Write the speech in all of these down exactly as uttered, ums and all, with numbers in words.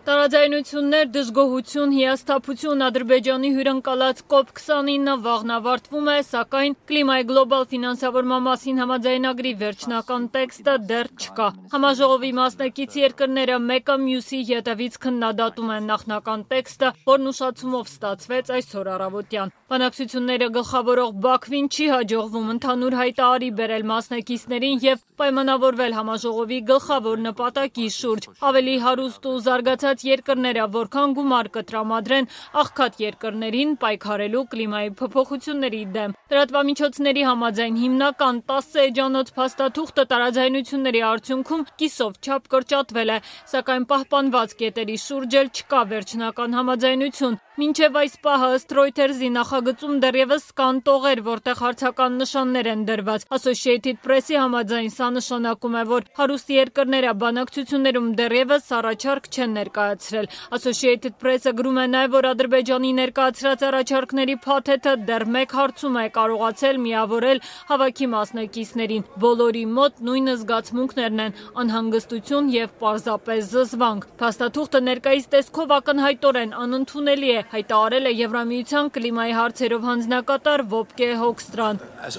Տարաձայնություններ, դժգոհություն, հիասթափություն Ադրբեջանի հյուրընկալած կոպ քսանինը վաղն ավարտվում է, սակայն կլիմայի գլոբալ ֆինանսավորման մասին համաձայնագրի վերջնական տեքստը դեռ չկա։ Համաժողովի մասնակից երկրները մեկը մյուսի ետևից քննադատում են նախնական տեքստը, որն ուշացումով ստացվեց այսօր առավոտյան։ Բանակցությունները գլխավորող Բաքվին չի հաջողվում ընդհանուր հայտարարի բերել մասնակիցներին և պայմանավորվել համաժողովի գլխավոր նպատակի շուրջ։ Ավելի հարուստ ու զարգացած երկրները որքան գումար կտրամադրեն աղքատ երկրներին պայքարելու կլիմայի փոփոխությունների դեմ։ Լրատվամիջոցների համաձայն հիմնական տասը էջանոց փաստաթուղթը տարաձայնությունների արդյունքում կիսով չափ կրճատվել է, սակայն պահպանված կետերի շուրջ էլ չկա վերջնական համաձայնություն։ Մինչև այս պահը ըստ Reuters-ի նախագծում դեռևս կան տողեր, որտեղ հարցական նշաններ են դրված։ Associated Press-ի համաձայն սա նշանակում է, որ հարուստ երկրները բանակցություններում դեռևս առաջարկ չեն ներկայացրել։ Associated Press-ը գրում է նաև, որ Ադրբեջանի ներկայացրած առաջարկների փաթեթը դեռ մեկ հարցում է կարողացել միավորել հավաքի մասնակիցներին։ Բոլորի մոտ նույն զգացմունքներն են՝ անհանգստություն և պարզապես զզվանք։ Փաստաթուղթը ներկայիս տեսքով ակնհայտորեն անընդունելի է, հայտարարել է Եվրամիության կլիմայի հարցերով հանձնակատար Վոբկե Հոգստրան։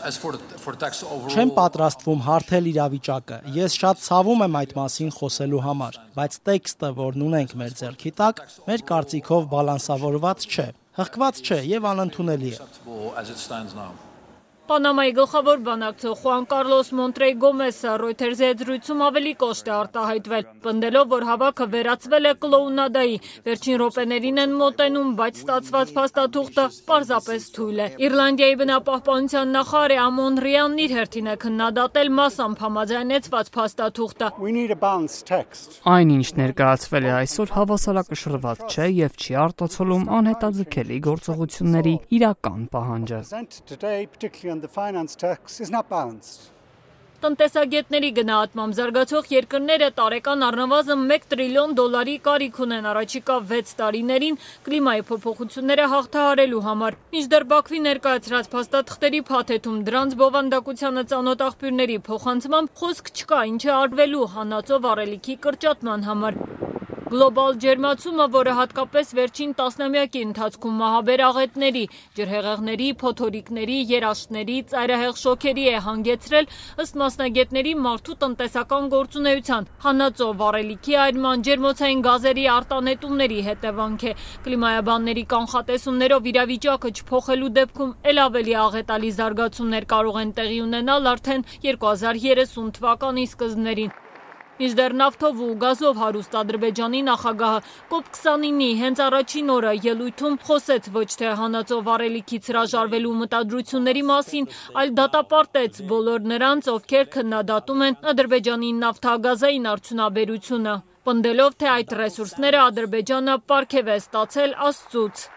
Չեմ պատրաստվում հարթել իրավիճակը։ Ես շատ ցավում եմ այդ մասին խոսելու համար, բայց տեքստը, որն ունենք մեր ձեռքի տակ, մեր կարծիքով բալանսավորված չէ, հղկված չէ և անընդունելի է։ Պանամայի գլխավոր բանակցող Խուան Կարլոս Մոնտրեյ Գոմեսը Reuters-ի հետ զրույցում ավելի կոշտ է արտահայտվել, պնդելով, որ հավաքը վերածվել է կլոունադայի, վերջին րոպեներին են մոտենում, բայց ստացված փաստաթուղթը պարզապես թույլ է։ Իռլանդիայի բնապահպանության նախարար Ամոն Ռիանն իր հերթին է քննադատել մասամբ համաձայնեցված փաստաթուղթը։ Այն, ինչ ներկայացվել է այսօր, հավասարակշռված չէ և չի արտացոլում անհետաձգելի գործողությունների իրական պահանջը։ Տնտեսագետների գնահատմամբ զարգացող երկրները տարեկան առնվազն մեկ տրիլիոն դոլարի կարիք ունեն առաջիկա վեց տարիներին կլիմայի փոփոխությունները հաղթահարելու համար։ Մինչդեռ Բաքվի ներկայացրած փաստաթղթերի փաթեթում դրանց բովանդակությանը ծանոթ աղբյուրների փոխանցմամբ խոսք չկա, ինչ է արվելու հանածո վառելիքի կրճատման համար։ Գլոբալ ջերմացումը, որը հատկապես վերջին տասնամյակի ընթացքում մահաբեր աղետների, ջրհեղեղների, փոթորիկների, երաշտների, ծայրահեղ շոքերի է հանգեցրել, ըստ մասնագետների մարդու տնտեսական գործունեության, հանածո վառելիքի այրման, ջերմոցային գազերի արտանետումների հետևանք է։ Կլիմայաբանների կանխատեսումներով իրավիճակը չփոխելու դեպքում էլ ավելի աղետալի զարգացումներ կարող են տեղի ունենալ արդեն երկու հազար երեսուն թվականի սկզբներին։ Մինչդեռ նավթով ու գազով հարուստ Ադրբեջանի նախագահը կոպ քսանինի հենց առաջին օրը ելույթում խոսեց ոչ թե հանածո վառելիքից հրաժարվելու մտադրությունների մասին, այլ դատապարտեց բոլոր նրանց, ովքեր քննադատում են Ադրբեջանի նավթագազային արդյունաբերությունը, պնդելով, թե այդ ռեսուրսները Ադրբեջանը պարգև է ստացել Աստծուց։